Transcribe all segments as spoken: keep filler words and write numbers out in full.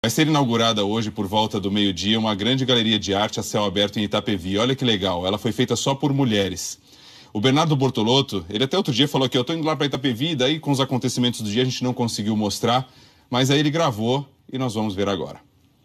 Vai ser inaugurada hoje, por volta do meio-dia, uma grande galeria de arte a céu aberto em Itapevi. Olha que legal, ela foi feita só por mulheres. O Bernardo Bortolotto, ele até outro dia falou que eu estou indo lá para Itapevi, daí com os acontecimentos do dia a gente não conseguiu mostrar, mas aí ele gravou e nós vamos ver agora.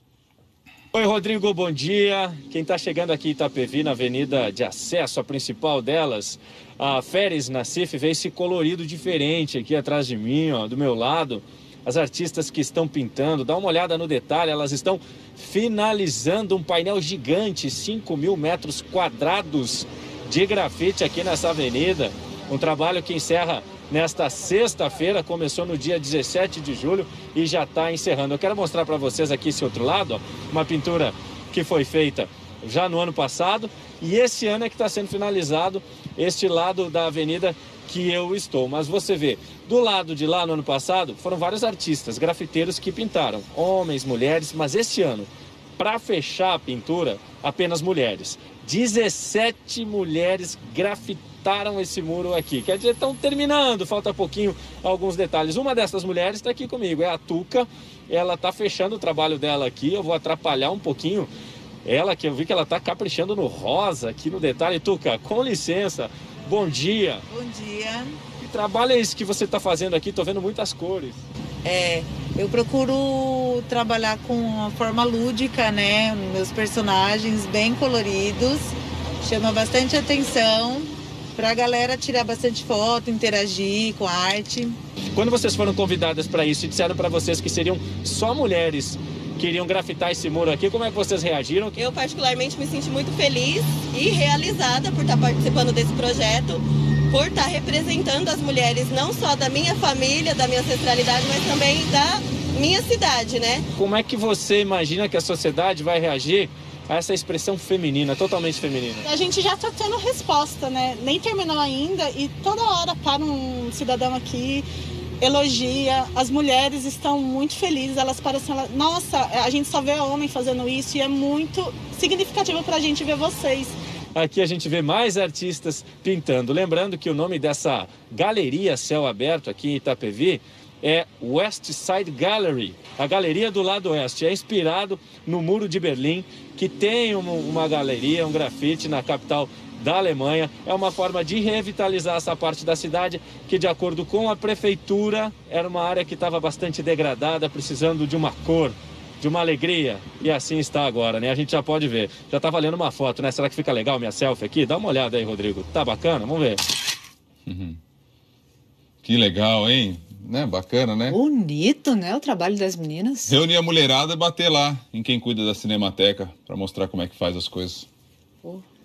Oi, Rodrigo, bom dia. Quem está chegando aqui em Itapevi, na avenida de acesso, a principal delas, a Feres Nassif, vê esse colorido diferente aqui atrás de mim, ó, do meu lado. As artistas que estão pintando, dá uma olhada no detalhe, elas estão finalizando um painel gigante, cinco mil metros quadrados de grafite aqui nessa avenida. Um trabalho que encerra nesta sexta-feira, começou no dia dezessete de julho e já está encerrando. Eu quero mostrar para vocês aqui esse outro lado, ó, uma pintura que foi feita já no ano passado e esse ano é que está sendo finalizado este lado da avenida que eu estou. Mas você vê, do lado de lá no ano passado, foram vários artistas, grafiteiros que pintaram, homens, mulheres, mas esse ano, para fechar a pintura, apenas mulheres. dezessete mulheres grafitaram esse muro aqui. Quer dizer, estão terminando, falta pouquinho alguns detalhes. Uma dessas mulheres está aqui comigo, é a Tuca. Ela está fechando o trabalho dela aqui, eu vou atrapalhar um pouquinho ela, que eu vi que ela está caprichando no rosa aqui no detalhe. Tuca, com licença, bom dia. Bom dia. Que trabalho é esse que você está fazendo aqui? Estou vendo muitas cores. É, eu procuro trabalhar com uma forma lúdica, né? Meus personagens bem coloridos, chama bastante atenção para a galera tirar bastante foto, interagir com a arte. Quando vocês foram convidadas para isso e disseram para vocês que seriam só mulheres que iriam grafitar esse muro aqui, como é que vocês reagiram? Eu particularmente me senti muito feliz e realizada por estar participando desse projeto, por estar representando as mulheres não só da minha família, da minha ancestralidade, mas também da minha cidade, né? Como é que você imagina que a sociedade vai reagir a essa expressão feminina, totalmente feminina? A gente já está tendo resposta, né? Nem terminou ainda e toda hora para um cidadão aqui, elogia, as mulheres estão muito felizes, elas parecem, nossa, a gente só vê homem fazendo isso e é muito significativo para a gente ver vocês. Aqui a gente vê mais artistas pintando. Lembrando que o nome dessa galeria céu aberto aqui em Itapevi é West Side Gallery, a galeria do lado oeste. É inspirado no Muro de Berlim, que tem uma galeria, um grafite na capital da Alemanha. É uma forma de revitalizar essa parte da cidade que, de acordo com a prefeitura, era uma área que estava bastante degradada, precisando de uma cor, de uma alegria, e assim está agora, né? A gente já pode ver. Já tá valendo uma foto, né? Será que fica legal minha selfie aqui? Dá uma olhada aí, Rodrigo. Tá bacana? Vamos ver. Uhum. Que legal, hein? Né? Bacana, né? Bonito, né? O trabalho das meninas. Reunir a mulherada e bater lá em quem cuida da Cinemateca para mostrar como é que faz as coisas. Oh.